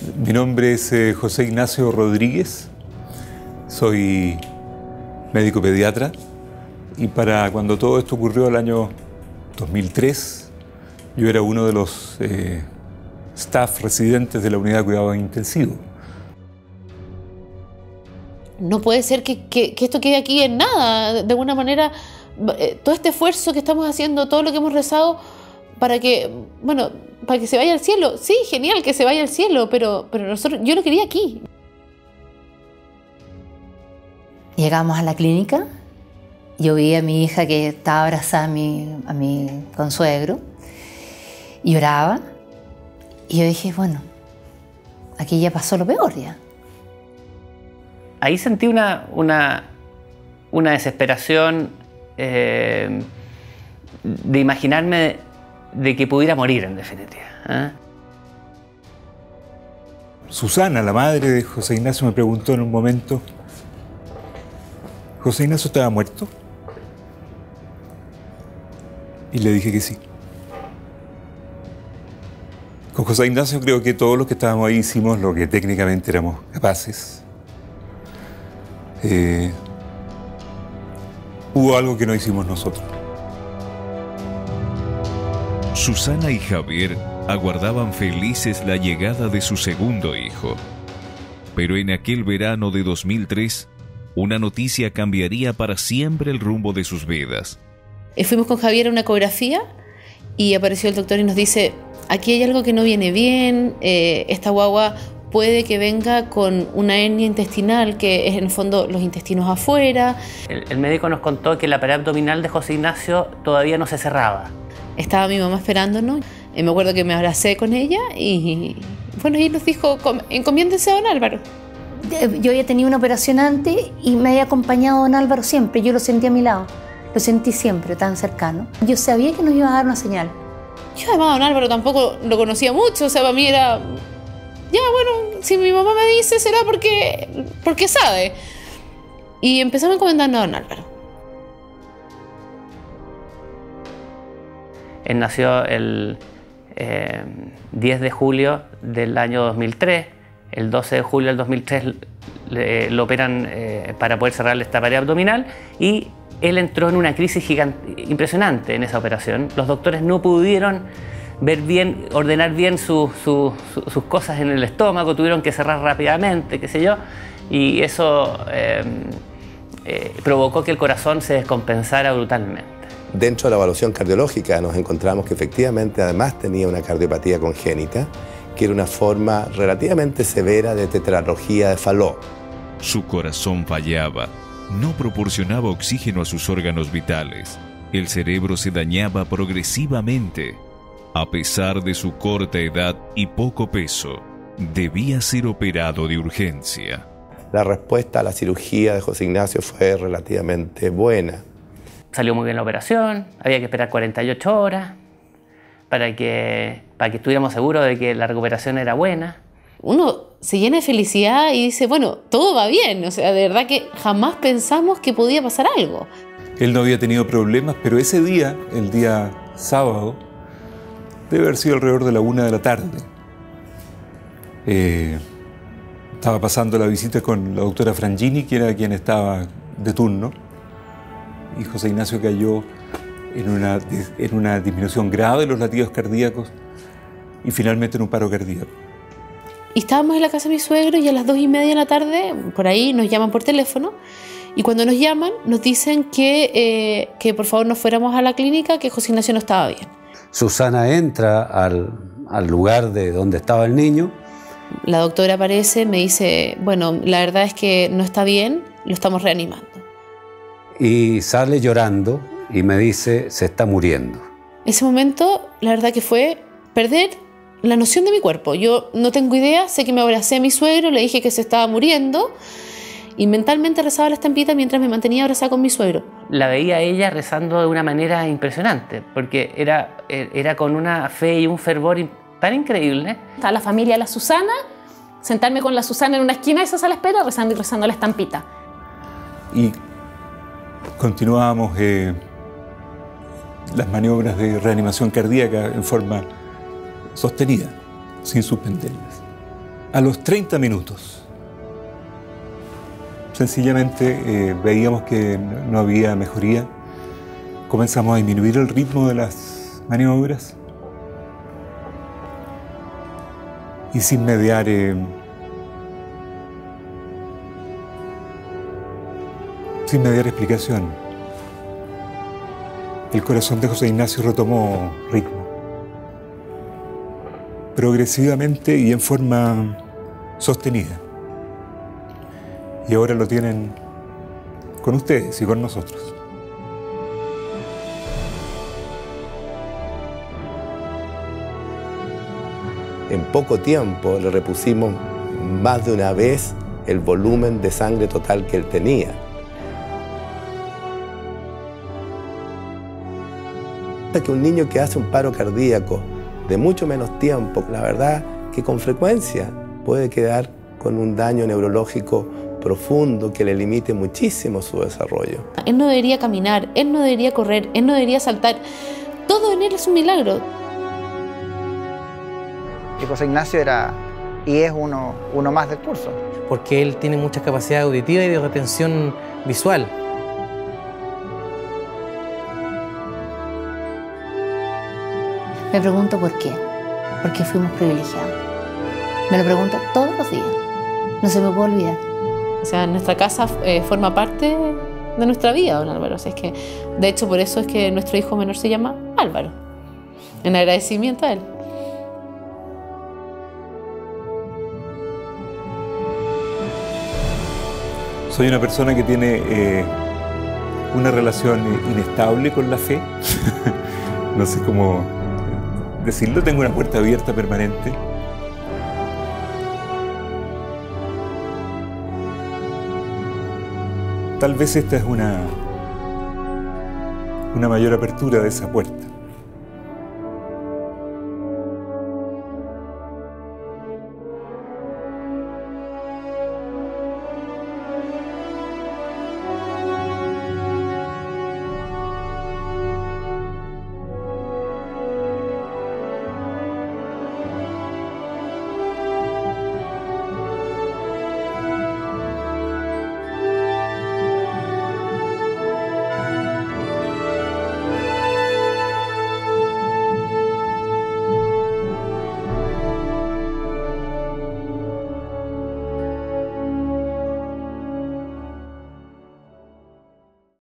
Mi nombre es José Ignacio Rodríguez, soy médico pediatra y para cuando todo esto ocurrió el año 2003, yo era uno de los staff residentes de la unidad de cuidado intensivo. No puede ser que esto quede aquí en nada. De alguna manera, todo este esfuerzo que estamos haciendo, todo lo que hemos rezado para que, bueno, para que se vaya al cielo. Sí, genial que se vaya al cielo, pero yo lo quería aquí. Llegamos a la clínica, yo vi a mi hija que estaba abrazada a mi consuegro y lloraba. Y yo dije, bueno, aquí ya pasó lo peor ya. Ahí sentí una desesperación de imaginarme de que pudiera morir en definitiva. Susana, la madre de José Ignacio, me preguntó en un momento, ¿José Ignacio estaba muerto? Y le dije que sí. Con José Ignacio creo que todos los que estábamos ahí hicimos lo que técnicamente éramos capaces. Hubo algo que no hicimos nosotros. Susana y Javier aguardaban felices la llegada de su segundo hijo. Pero en aquel verano de 2003, una noticia cambiaría para siempre el rumbo de sus vidas. Fuimos con Javier a una ecografía y apareció el doctor y nos dice, aquí hay algo que no viene bien, esta guagua puede que venga con una hernia intestinal, que es en el fondo los intestinos afuera. El médico nos contó que la pared abdominal de José Ignacio todavía no se cerraba. Estaba mi mamá esperándonos, me acuerdo que me abracé con ella y bueno, y nos dijo, encomiéndense a don Álvaro. Yo había tenido una operación antes y me había acompañado don Álvaro siempre, yo lo sentí a mi lado, lo sentí siempre tan cercano. Yo sabía que nos iba a dar una señal. Yo además a don Álvaro tampoco lo conocía mucho, o sea, para mí era, ya bueno, si mi mamá me dice será porque sabe. Y empezamos encomendando a don Álvaro. Él nació el 10 de julio del año 2003. El 12 de julio del 2003 lo operan para poder cerrarle esta pared abdominal y él entró en una crisis impresionante en esa operación. Los doctores no pudieron ver bien, ordenar bien sus cosas en el estómago, tuvieron que cerrar rápidamente, qué sé yo, y eso provocó que el corazón se descompensara brutalmente. Dentro de la evaluación cardiológica nos encontramos que efectivamente además tenía una cardiopatía congénita, que era una forma relativamente severa de tetrarrogía de Fallot. Su corazón fallaba, no proporcionaba oxígeno a sus órganos vitales. El cerebro se dañaba progresivamente. A pesar de su corta edad y poco peso, debía ser operado de urgencia. La respuesta a la cirugía de José Ignacio fue relativamente buena. Salió muy bien la operación, había que esperar 48 horas para que estuviéramos seguros de que la recuperación era buena. Uno se llena de felicidad y dice, bueno, todo va bien. O sea, de verdad que jamás pensamos que podía pasar algo. Él no había tenido problemas, pero ese día, el día sábado, debe haber sido alrededor de la 1 de la tarde. Estaba pasando la visita con la doctora Frangini, que era quien estaba de turno, y José Ignacio cayó en una disminución grave de los latidos cardíacos y finalmente en un paro cardíaco. Y estábamos en la casa de mi suegro y a las 2:30 de la tarde, por ahí, nos llaman por teléfono y cuando nos llaman nos dicen que por favor nos fuéramos a la clínica, que José Ignacio no estaba bien. Susana entra al lugar de donde estaba el niño. La doctora aparece, me dice, bueno, la verdad es que no está bien, lo estamos reanimando. Y sale llorando y me dice, se está muriendo. Ese momento, la verdad que fue perder la noción de mi cuerpo. Yo no tengo idea, sé que me abracé a mi suegro, le dije que se estaba muriendo y mentalmente rezaba la estampita mientras me mantenía abrazada con mi suegro. La veía ella rezando de una manera impresionante, porque era con una fe y un fervor tan increíble. Estaba la familia de la Susana, sentarme con la Susana en una esquina de esa sala de espera rezando y rezando la estampita. Y continuábamos las maniobras de reanimación cardíaca en forma sostenida, sin suspenderlas. A los 30 minutos, sencillamente veíamos que no había mejoría. Comenzamos a disminuir el ritmo de las maniobras y sin mediar explicación, el corazón de José Ignacio retomó ritmo, progresivamente y en forma sostenida. Y ahora lo tienen con ustedes y con nosotros. En poco tiempo le repusimos más de una vez el volumen de sangre total que él tenía. Que un niño que hace un paro cardíaco de mucho menos tiempo, la verdad que con frecuencia puede quedar con un daño neurológico profundo que le limite muchísimo su desarrollo. Él no debería caminar, él no debería correr, él no debería saltar. Todo en él es un milagro. Y José Ignacio era y es uno más del curso. Porque él tiene mucha capacidad auditiva y de retención visual. Me pregunto por qué. ¿Por qué fuimos privilegiados? Me lo pregunto todos los días. No se me puede olvidar. O sea, nuestra casa forma parte de nuestra vida, don Álvaro. O sea, es que, de hecho, por eso es que nuestro hijo menor se llama Álvaro, en agradecimiento a él. Soy una persona que tiene una relación inestable con la fe. No sé cómo decirlo, tengo una puerta abierta permanente. Tal vez esta es una mayor apertura de esa puerta.